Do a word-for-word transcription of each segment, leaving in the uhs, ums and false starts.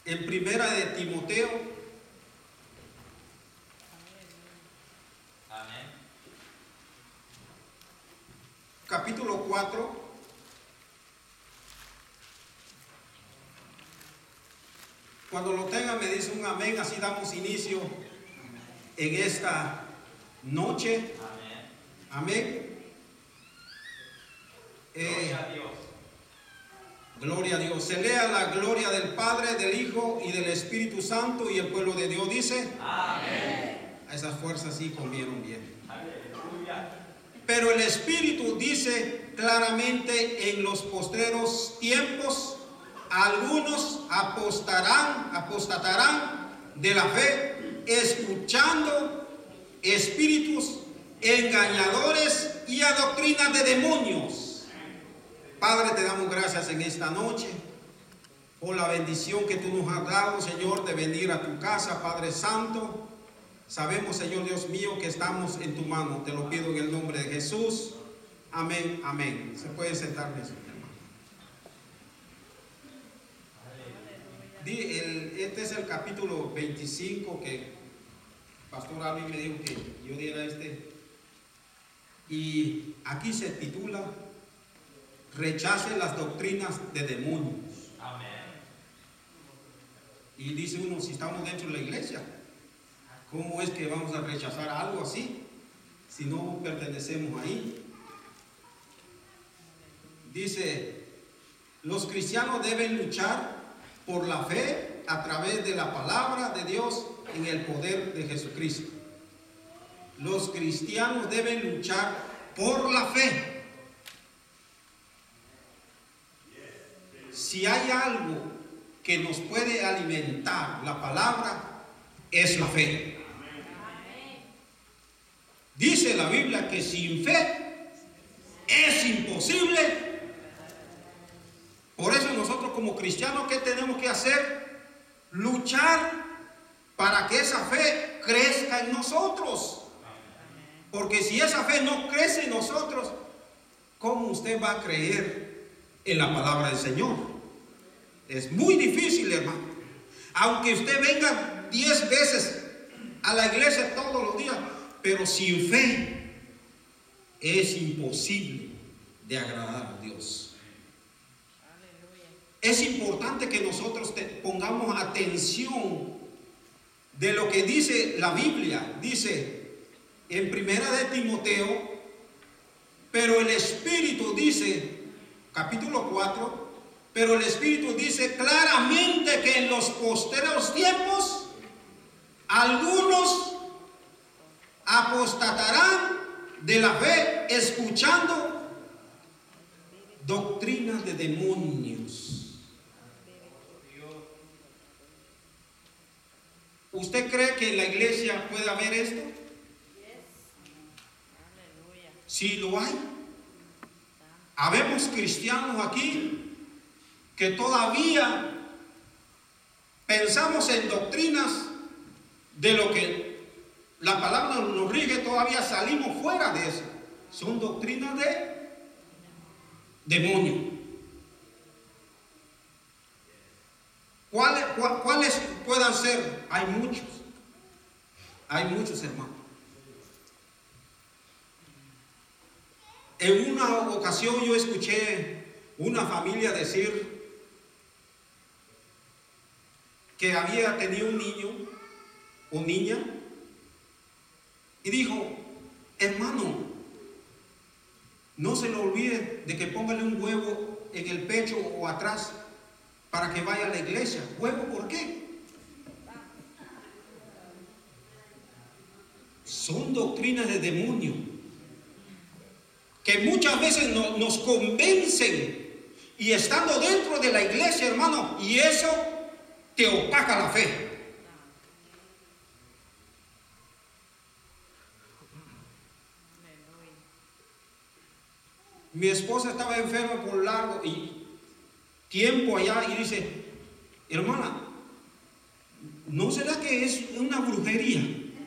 En primera de Timoteo, Amén. capítulo cuatro, cuando lo tengan me dice un amén, así damos inicio en esta noche. Amén. Amén. Eh, Gloria a Dios. Gloria a Dios. Se lea la gloria del Padre, del Hijo y del Espíritu Santo, y el pueblo de Dios dice Amén. A esas fuerzas sí comieron bien. Aleluya. Pero el Espíritu dice claramente: en los postreros tiempos algunos apostarán, apostatarán de la fe, escuchando espíritus engañadores y a doctrinas de demonios. Padre, te damos gracias en esta noche por la bendición que tú nos has dado, Señor, de venir a tu casa, Padre Santo. Sabemos, Señor Dios mío, que estamos en tu mano. Te lo pido en el nombre de Jesús. Amén, amén. Se pueden sentar, mis hermanos. Este es el capítulo veinticinco que Pastor Alvin me dijo que yo diera este. Y aquí se titula: Rechace las doctrinas de demonios. Amén. Y dice uno, si estamos dentro de la iglesia, ¿cómo es que vamos a rechazar algo así si no pertenecemos ahí? Dice, los cristianos deben luchar por la fe a través de la palabra de Dios en el poder de Jesucristo. Los cristianos deben luchar por la fe. Si hay algo que nos puede alimentar la palabra, es la fe. Dice la Biblia que sin fe es imposible. Por eso nosotros como cristianos, ¿qué tenemos que hacer? Luchar para que esa fe crezca en nosotros. Porque si esa fe no crece en nosotros, ¿cómo usted va a creer en la palabra del Señor? Es muy difícil, hermano. Aunque usted venga diez veces a la iglesia todos los días, pero sin fe es imposible de agradar a Dios. Es importante que nosotros te pongamos atención de lo que dice la Biblia. Dice en primera de Timoteo, pero el Espíritu dice, capítulo cuatro, pero el Espíritu dice claramente que en los postreros tiempos algunos apostatarán de la fe, escuchando doctrinas de demonios. ¿Usted cree que en la iglesia puede haber esto? Sí lo hay. Habemos cristianos aquí que todavía pensamos en doctrinas de lo que la palabra nos rige, todavía salimos fuera de eso. Son doctrinas de demonio. ¿Cuáles, ¿Cuáles puedan ser? Hay muchos. Hay muchos, hermanos. En una ocasión yo escuché una familia decir que había tenido un niño o niña y dijo, hermano, no se le olvide de que póngale un huevo en el pecho o atrás para que vaya a la iglesia. ¿Huevo por qué? Son doctrinas de demonio que muchas veces no, nos convencen y estando dentro de la iglesia, hermano, y eso te opaca la fe. Mi esposa estaba enferma por largo y tiempo allá y dice, hermana, ¿no será que es una brujería?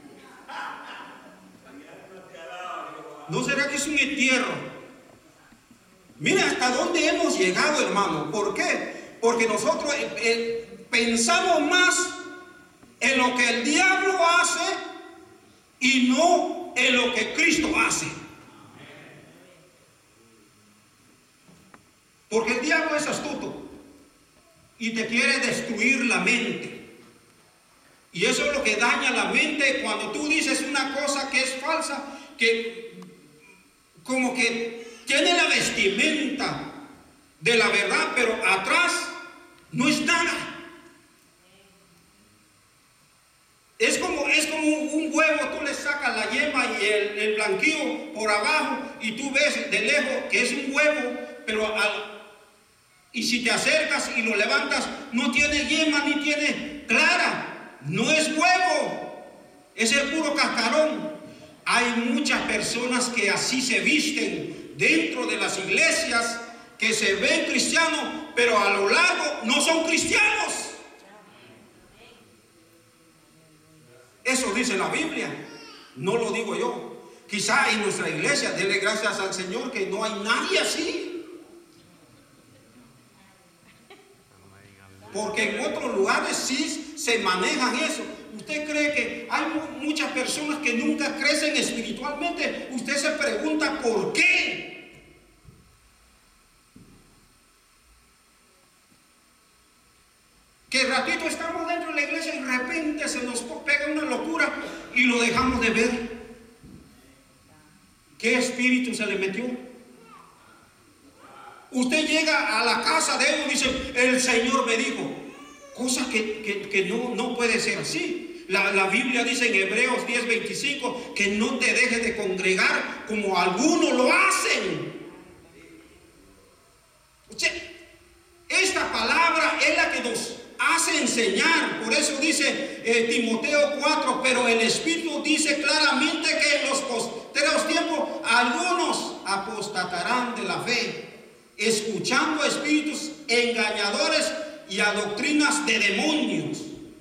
¿No será que es un entierro? Mira hasta dónde hemos llegado, hermano. ¿Por qué? Porque nosotros eh, eh, pensamos más en lo que el diablo hace y no en lo que Cristo hace. Porque el diablo es astuto y te quiere destruir la mente. Y eso es lo que daña la mente cuando tú dices una cosa que es falsa, que como que tiene la vestimenta de la verdad, pero atrás no es nada. Es como, es como un huevo, tú le sacas la yema y el, el blanquillo por abajo y tú ves de lejos que es un huevo, pero al, y si te acercas y lo levantas, no tiene yema ni tiene clara, no es huevo, es el puro cascarón. Hay muchas personas que así se visten dentro de las iglesias, que se ven cristianos, pero a lo largo no son cristianos. Eso dice la Biblia, no lo digo yo. Quizá en nuestra iglesia, denle gracias al Señor que no hay nadie así. Porque en otros lugares sí se manejan eso. ¿Usted cree que hay muchas personas que nunca crecen espiritualmente? Usted se pregunta ¿por qué? Que ratito estamos dentro de la iglesia y de repente se nos pega una locura y lo dejamos de ver. ¿Qué espíritu se le metió? Usted llega a la casa de él y dice, el Señor me dijo, cosa que, que, que no, no puede ser así. La, la Biblia dice en Hebreos diez veinticinco que no te dejes de congregar como algunos lo hacen. O sea, esta palabra es la que nos hace enseñar. Por eso dice eh, Timoteo cuatro, pero el Espíritu dice claramente que en los postreros tiempos algunos apostatarán de la fe, escuchando a espíritus engañadores y a doctrinas de demonios.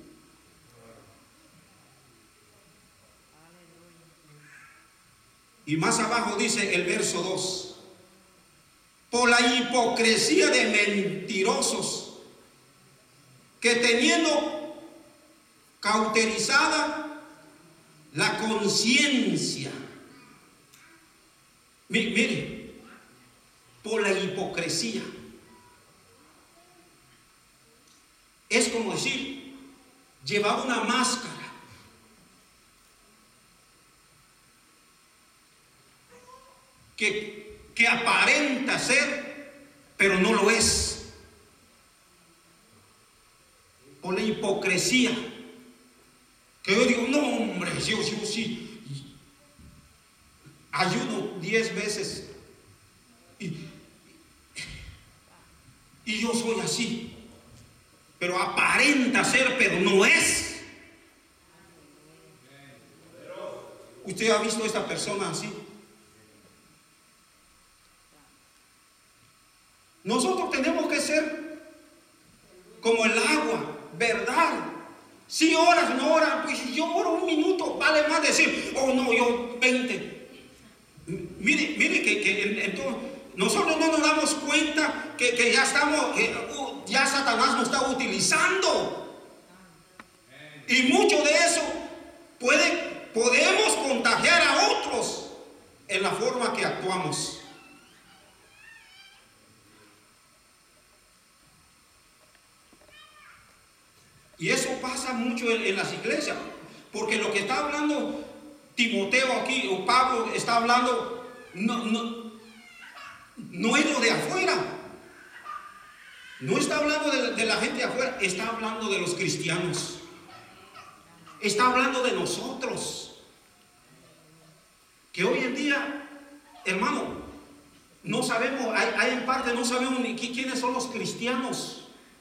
Y más abajo dice el verso dos, por la hipocresía de mentirosos, que teniendo cauterizada la conciencia, mire, por la hipocresía, es como decir, llevar una máscara. Que, que aparenta ser, pero no lo es. Por la hipocresía. Que yo digo, no hombre, yo, yo sí ayuno diez veces y, y yo soy así, pero aparenta ser, pero no es. ¿Usted ha visto a esta persona así? Nosotros tenemos que ser como el agua, ¿verdad? Si oras, no oras, pues si yo oro un minuto, vale más decir, oh no, yo veinte. Mire, mire que, que entonces nosotros no nos damos cuenta que, que ya estamos, eh, uh, ya Satanás nos está utilizando. Y mucho de eso puede, podemos contagiar a otros en la forma que actuamos. Y eso pasa mucho en, en las iglesias, porque lo que está hablando Timoteo aquí, o Pablo está hablando, no, no, no es lo de afuera, no está hablando de, de la gente de afuera, está hablando de los cristianos, está hablando de nosotros, que hoy en día, hermano, no sabemos, hay, hay en parte, no sabemos ni quiénes son los cristianos.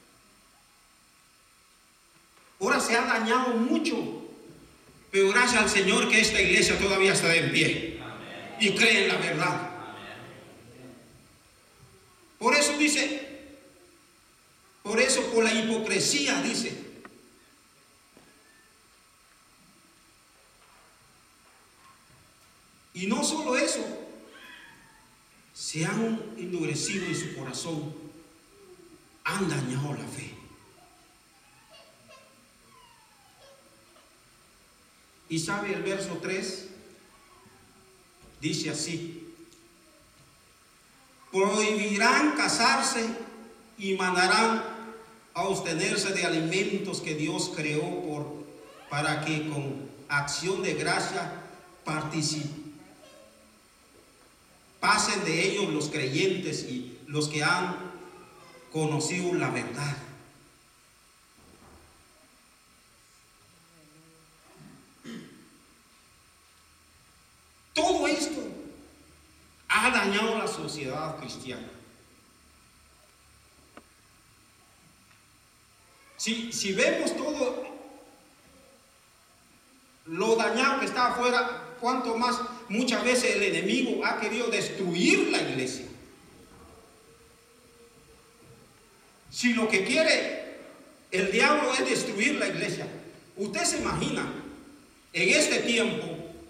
Ahora se ha dañado mucho, pero gracias al Señor que esta iglesia todavía está en pie. Amén. Y cree en la verdad. Amén. Por eso dice, por eso por la hipocresía dice, y no solo eso, se han endurecido en su corazón, han dañado la fe. Y sabe, el verso tres dice así: prohibirán casarse y mandarán a abstenerse de alimentos que Dios creó por, para que con acción de gracia participen. Pasen de ellos los creyentes y los que han conocido la verdad. Todo esto ha dañado la sociedad cristiana. Si, si vemos todo lo dañado que está afuera, cuanto más muchas veces el enemigo ha querido destruir la iglesia. Si lo que quiere el diablo es destruir la iglesia, usted se imagina, en este tiempo,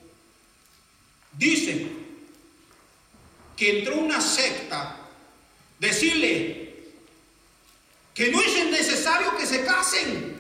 dice que entró una secta, decirle que no es necesario que se casen.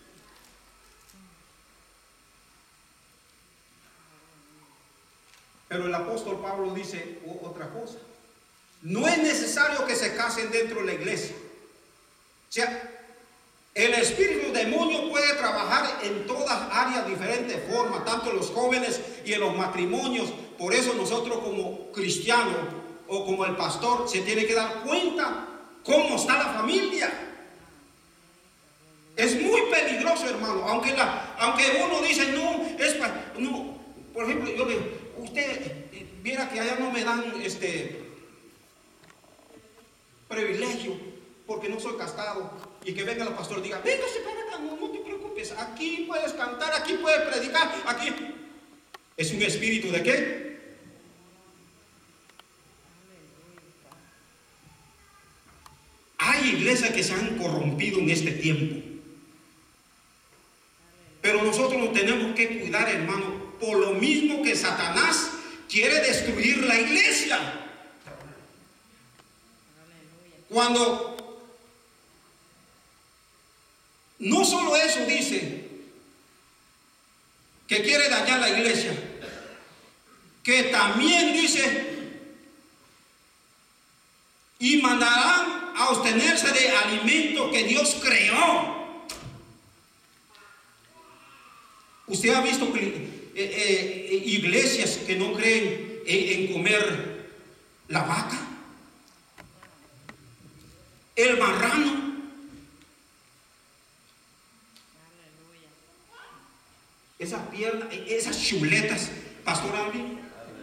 Pero el apóstol Pablo dice otra cosa: no es necesario que se casen dentro de la iglesia. O sea, el espíritu demonio puede trabajar en todas áreas, diferentes formas, tanto en los jóvenes y en los matrimonios. Por eso nosotros como cristianos o como el pastor se tiene que dar cuenta cómo está la familia. Es muy peligroso, hermano. Aunque, la, aunque uno dice, no, es para, no. Por ejemplo, yo le, usted eh, viera que allá no me dan este privilegio porque no soy casado. Y que venga el pastor y diga, véngase para acá, no, no te preocupes, aquí puedes cantar, aquí puedes predicar, aquí. ¿Es un espíritu de qué? Hay iglesias que se han corrompido en este tiempo. Pero nosotros nos tenemos que cuidar, hermano, por lo mismo que Satanás quiere destruir la iglesia. Cuando no solo eso dice, que quiere dañar la iglesia, que también dice, y mandarán a abstenerse de alimento que Dios creó. Usted ha visto eh, eh, iglesias que no creen en, en comer la vaca, el marrano. Esas piernas, esas chuletas, Pastor Alvin,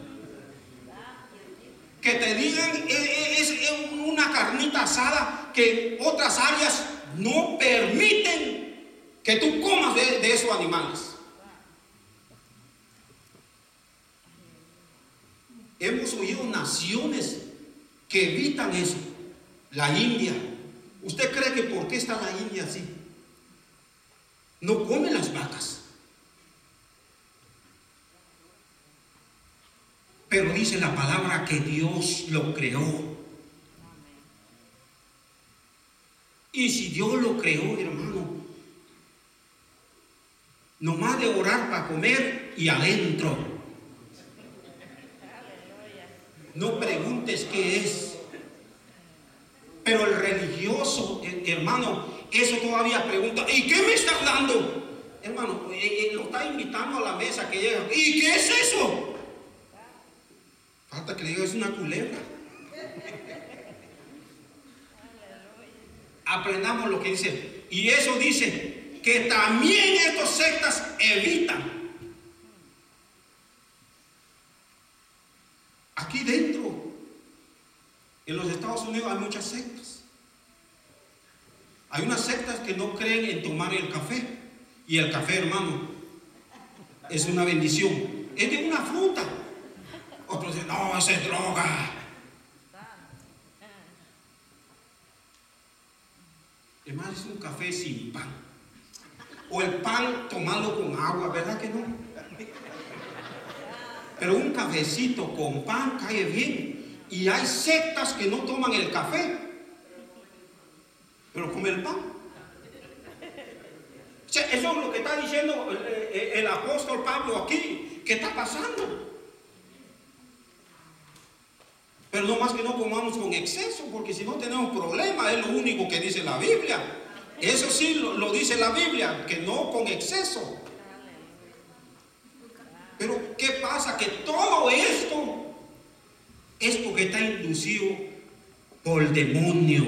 que te digan es, es una carnita asada que en otras áreas no permiten que tú comas de, de esos animales. Hemos oído naciones que evitan eso. La India. ¿Usted cree que por qué está la India así? No comen las vacas. Pero dice la palabra que Dios lo creó. Y si Dios lo creó, hermano, nomás de orar para comer y adentro. No preguntes qué es. Pero el religioso, hermano, eso todavía pregunta, ¿y qué me estás dando? Hermano, lo está invitando a la mesa que llega. ¿Y qué es eso? Falta que le diga, es una culebra. Aprendamos lo que dice. Y eso dice que también estas sectas evitan. Aquí dentro, en los Estados Unidos, hay muchas sectas. Hay unas sectas que no creen en tomar el café. Y el café, hermano, es una bendición. Es de una fruta. Otros dicen, no, esa es droga. Hermano, es un café sin pan. O el pan tomarlo con agua, ¿verdad que no? Pero un cafecito con pan cae bien. Y hay sectas que no toman el café. pero come el pan. O sea, eso es lo que está diciendo el, el, el apóstol Pablo aquí. ¿Qué está pasando? Pero no más que no comamos con exceso, porque si no tenemos problemas, es lo único que dice la Biblia. Eso sí lo, lo dice la Biblia, que no con exceso. Pero ¿qué pasa? Que todo esto es porque está inducido por el demonio.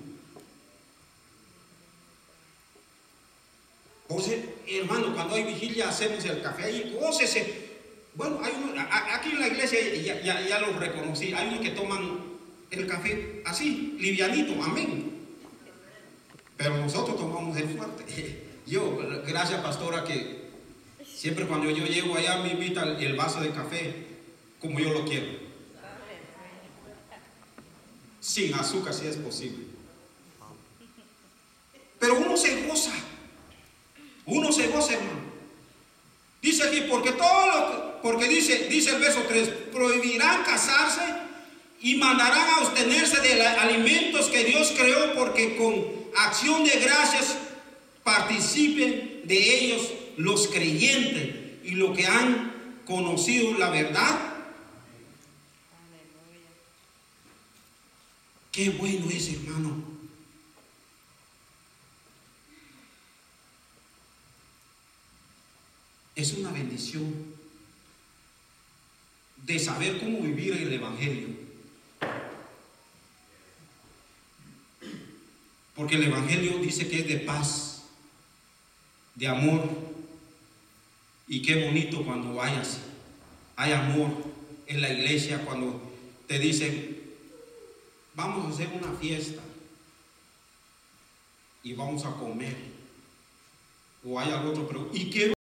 Entonces, hermano, cuando hay vigilia hacemos el café ahí, gócese. Bueno, hay uno, aquí en la iglesia ya, ya, ya lo reconocí, hay unos que toman el café así, livianito, amén. Pero nosotros tomamos el fuerte. Yo, gracias pastora, que siempre cuando yo llego allá me invita el vaso de café como yo lo quiero. Sin azúcar si es posible. Pero uno se goza. Uno se goza, hermano. Dice aquí, porque todo lo que, porque dice, dice el verso tres, prohibirán casarse y mandarán a abstenerse de alimentos que Dios creó, porque con acción de gracias participen de ellos los creyentes y los que han conocido la verdad. Qué bueno es, hermano. Es una bendición de saber cómo vivir el Evangelio. Porque el Evangelio dice que es de paz, de amor. Y qué bonito cuando vayas, hay amor en la iglesia, cuando te dicen, vamos a hacer una fiesta y vamos a comer. O hay algo otro, pero ¿y qué?